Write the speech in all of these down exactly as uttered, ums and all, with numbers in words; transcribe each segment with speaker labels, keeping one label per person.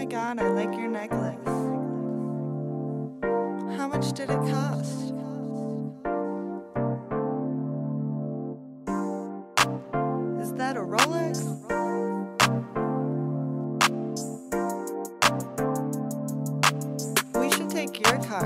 Speaker 1: my god, I like your necklace. How much did it cost? Is that a Rolex? We should take your car.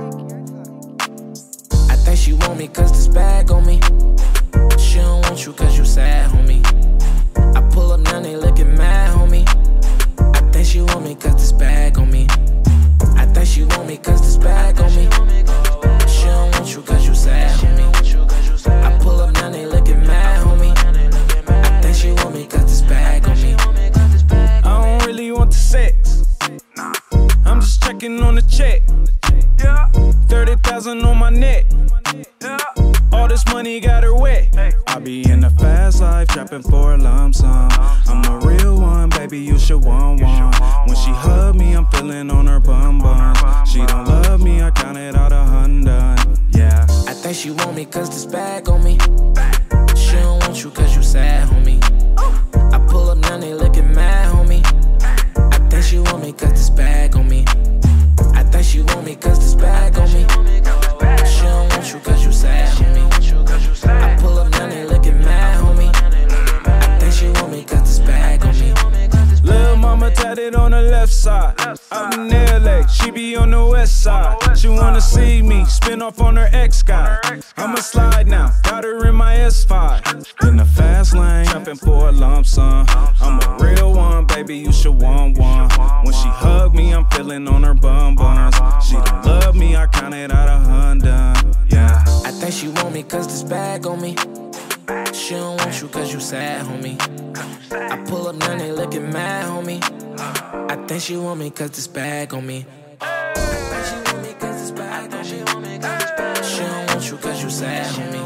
Speaker 2: I think she want me cause this bag on me. She don't want you cause you sad, homie. I pull up now, they looking mad, homie. I think she want me cause this bag on me. I think she want me cause this bag on me. She don't want you cause you sad, homie. I pull up now, they looking mad, homie. I think she want me cause this bag on me.
Speaker 3: I don't really want the sex. I'm just checking on the check. thirty thousand on my neck. All this money got her wet. I be in the fast life, trapping for a lump sum. I'm a real one, baby, you should want one. When she hug me, I'm feeling on her bum bum. She don't love me, I counted out a hundred. Yeah.
Speaker 2: I think she want me cause this bag on me. She don't want you cause you sad, homie. I pull up now, they looking mad, homie. I think she want me cause this bag on me. I think she want me cause this bag on me. She don't want you cause you sad, homie. I pull up now, they looking mad, homie. I think she want me cause this bag on me.
Speaker 3: Lil' mama tatted on the left side. Out in L A, she be on the west side. She wanna see me spin off on her ex-guy. I'ma slide now, got her in my S five. In the fast lane, trapping for a lump sum. I'm a real one, baby, you should want one. When she hug me, I'm feeling on her bum buns. She don't love me, I counted out a hundred. Yeah.
Speaker 2: I think she want me cause this bag on me. She don't want you cause you sad, homie. I pull up now, they looking mad, homie. I think she want me cause this bag on me. I think she want me cause this bag on me. She don't want you cause you sad, homie.